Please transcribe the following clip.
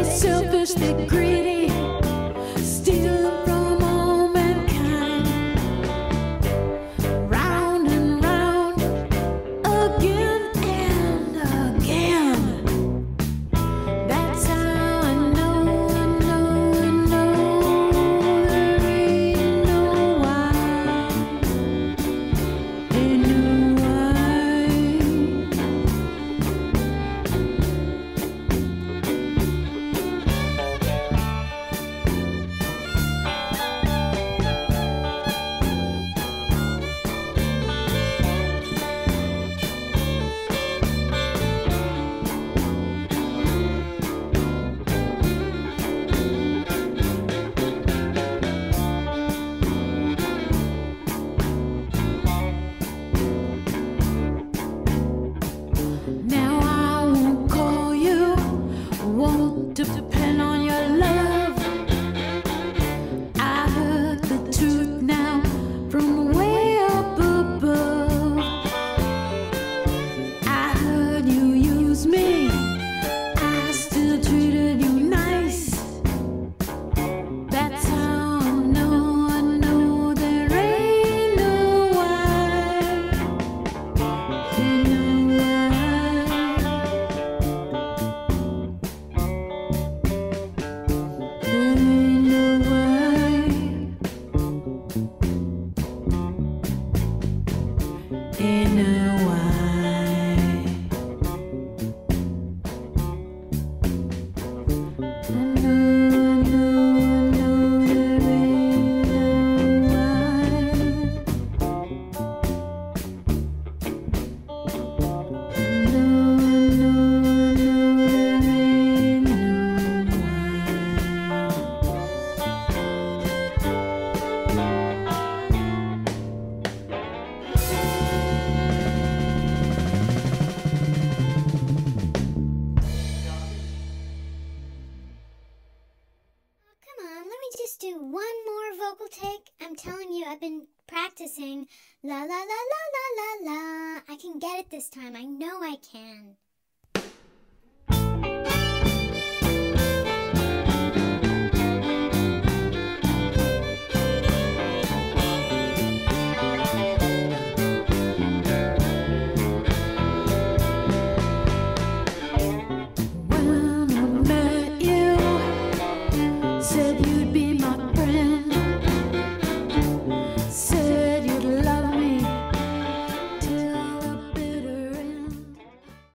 selfish, they're greedy, stealing from all mankind. Round and round, again and again. That's how I know there ain't no why. Ain't no why. Now I won't call you, won't depend on your love. I heard the truth now from way up above. I heard you use me, I still treated you nice. That's how I know there ain't no why. Ain't no why. There ain't no why. Ain't no why. I know there ain't no why. I know there ain't no Come on, let me just do one more vocal take. I'm telling you, I've been practicing. La la la la la la la. I can get it this time. I know I can.